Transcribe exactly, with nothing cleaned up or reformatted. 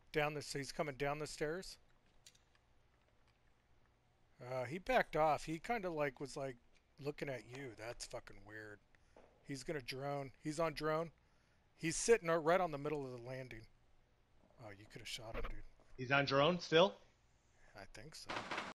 Down this, he's coming down the stairs. Uh, he backed off. He kind of like was like looking at you. That's fucking weird. He's gonna drone. He's on drone. He's sitting right on the middle of the landing. Oh, you could have shot him, dude. He's on drone still? I think so.